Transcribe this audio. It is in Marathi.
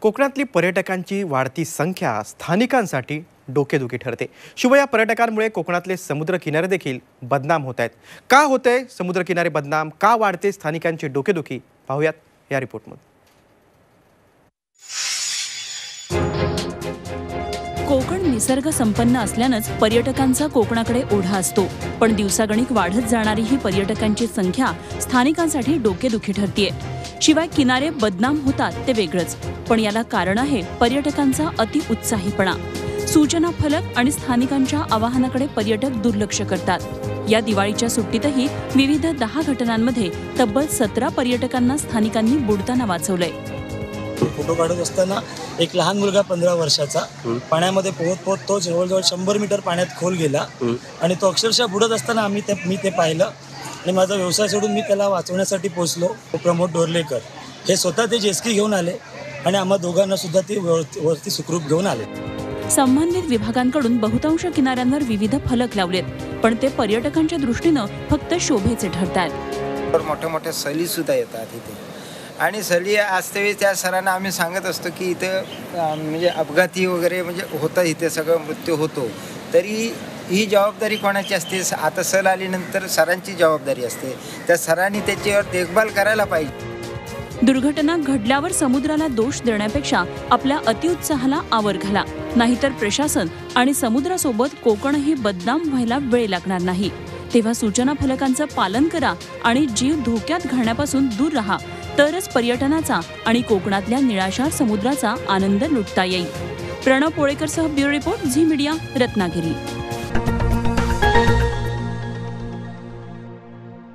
कोकणातली पर्यटकांची वाढती संख्या स्थानिकांसाठी डोकेदुखी ठरते। शिवाय या पर्यटकांमुळे कोकणातले समुद्र किनारे देखील बदनाम होत आहेत। का होते समुद्र किनारे बदनाम, का वाढते स्थानिकांची डोकेदुखी, पाहूयात या रिपोर्टमध्ये। कोकण निसर्ग संपन्न असल्यानंच पर्यटकांचा कोकणाकडे ओढा असतो, पण दिवसागणिक वाढत जाणारी ही पर्यटकांची संख्या स्थानिकांसाठी डोकेदुखी ठरतेय। शिवाय किनारे बदनाम होतात ते वेगळंच, पण याला कारण आहे पर्यटकांचा अतिउत्साहीपणा। सूचना फलक आणि स्थानिकांच्या आवाहनाकडे पर्यटक दुर्लक्ष करतात। या दिवाळीच्या सुट्टीतही विविध 10 घटनांमध्ये तब्बल 17 पर्यटकांना स्थानिकांनी बुडताना वाचवलंय। फोटो काढत असताना एक लहान मुलगा 15 वर्षाचा पाण्यामध्ये पोहत तो जवळजवळ 100 मीटर पाण्यात खोल गेला आणि तो अक्षरशः बुडत असताना मी ते पाहिलं आणि माझा व्यवसाय सोडून मी त्याला वाचवण्यासाठी पोहोचलो। प्रमोद डोरलेकर हे स्वतः ते जेस्की घेऊन आले आणि आम्हा दोघांना सुद्धा ते वरती सुखरूप घेऊन आले। संबंधित विभागांकडून बहुतांश किनाऱ्यांवर विविध फलक लावलेत, पण ते पर्यटकांच्या दृष्टीनं फक्त शोभेचे ठरतात। मोठ्या मोठ्या सहली सुद्धा येतात इथे आणि सहली असते त्या सरांना आम्ही सांगत असतो की इथं म्हणजे अपघाती वगैरे म्हणजे होतं, इथे सगळं मृत्यू होतो, तरी ही जबाबदारी कोणाची असते? आता सहल आल्यानंतर सरांची जबाबदारी असते, त्या सरांनी त्याच्यावर देखभाल करायला पाहिजे। दुर्घटना घडल्यावर समुद्राला दोष देण्यापेक्षा आपल्या अतिउत्साहाला आवर घाला, नाहीतर प्रशासन आणि समुद्रासोबत कोकणही बदनाम व्हायला वेळ लागणार नाही। तेव्हा सूचना फलकांचं पालन करा आणि जीव धोक्यात घालण्यापासून दूर राहा, तरच पर्यटनाचा आणि कोकणातल्या निळाशार समुद्राचा आनंद लुटता येईल। प्रणव पोळेकरसह bureau report, Zee media, Ratnagiri.